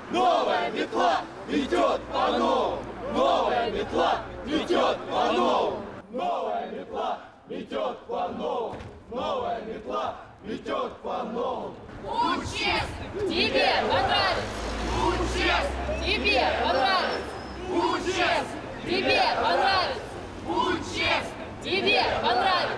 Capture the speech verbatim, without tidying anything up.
Новая метла идет по-новому. Новая метла идет по-новому. Новая метла идет по-новому. Новая метла идет по-новому. Будь честным, тебе понравится. Будь честным, Тебе понравится. будь честным, Тебе понравится. будь честным. Тебе понравится.